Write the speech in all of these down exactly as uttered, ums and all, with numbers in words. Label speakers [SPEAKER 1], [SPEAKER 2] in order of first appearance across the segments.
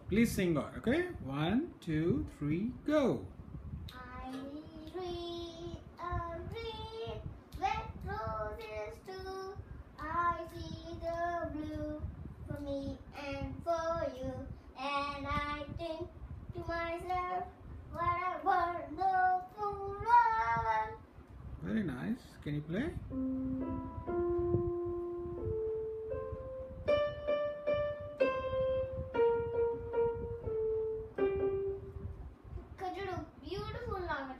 [SPEAKER 1] Please sing on, okay? One, two, three, go.
[SPEAKER 2] I read a read wet roses too. I see the blue for me and for you. And I think to myself, what a wonderful world.
[SPEAKER 1] Very nice. Can you play?
[SPEAKER 2] Could you do beautiful language?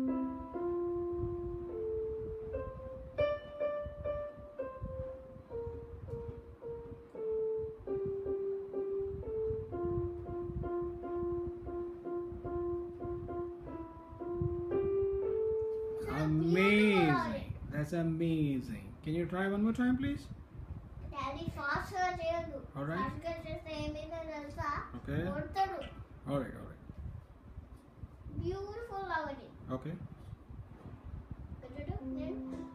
[SPEAKER 1] Amazing. That's amazing. Can you try one more time, please?
[SPEAKER 2] Daddy, faster cheyadu.
[SPEAKER 1] All right.
[SPEAKER 2] Faster cheste emida telusa?
[SPEAKER 1] Okay.
[SPEAKER 2] Kodtadu.
[SPEAKER 1] All right, all right.
[SPEAKER 2] Beautiful language.
[SPEAKER 1] Okay.
[SPEAKER 2] Could you do? Then